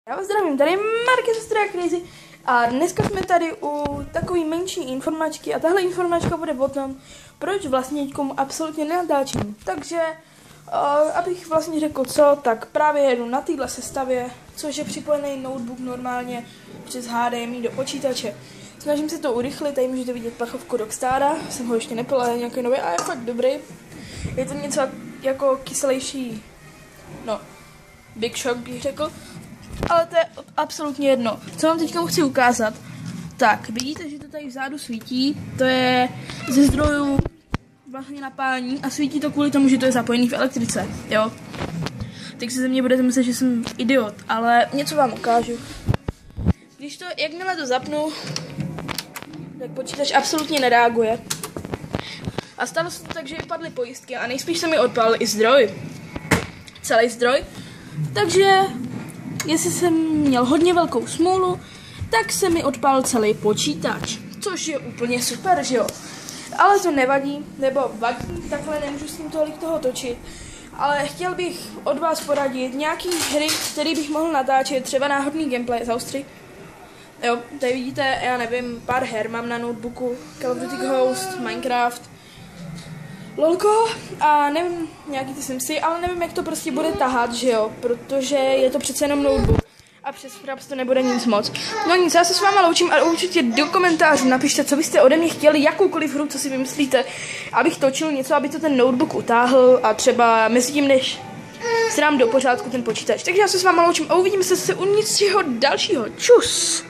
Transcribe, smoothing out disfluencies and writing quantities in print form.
Já vás zdravím, tady je Marky ze Studia Crazy a dneska jsme tady u takové menší informačky a tahle informačka bude o tom, proč vlastně někomu absolutně nenatáčím. Takže, abych vlastně řekl co, tak právě jedu na téhle sestavě, což je připojený notebook normálně přes HDMI do počítače. Snažím se to urychlit, tady můžete vidět pachovku Rockstara, jsem ho ještě nepil, ale je nějaký nový a je fakt dobrý. Je to něco jako kyselější, no, Big Shock bych řekl. Ale to je absolutně jedno. Co vám teďka chci ukázat? Tak, vidíte, že to tady vzadu svítí. To je ze zdrojů vlastně napájení a svítí to kvůli tomu, že to je zapojený v elektrice, jo. Teď se ze mě budete myslet, že jsem idiot, ale něco vám ukážu. Když to, jakmile to zapnu, tak počítač absolutně nereaguje. A stalo se to tak, že padly pojistky a nejspíš se mi odpálil i zdroj. Celý zdroj. Takže jestli jsem měl hodně velkou smůlu, tak se mi odpálil celý počítač, což je úplně super, že jo. Ale to nevadí, nebo vadí, takhle nemůžu s tím tolik toho točit. Ale chtěl bych od vás poradit nějaký hry, které bych mohl natáčet, třeba náhodný gameplay z Austrii. Jo, tady vidíte, já nevím, pár her mám na notebooku, Call of Duty Ghost, Minecraft, LOLko a nevím, nějaký ty Simsy, ale nevím, jak to prostě bude tahat, že jo, protože je to přece jenom notebook a přes Fraps to nebude nic moc. No nic, já se s váma loučím a určitě do komentářů napište, co byste ode mě chtěli, jakoukoliv hru, co si vymyslíte, abych točil něco, aby to ten notebook utáhl a třeba mezi tím, než se dám do pořádku ten počítač. Takže já se s váma loučím a uvidíme se u něčeho dalšího. Čus!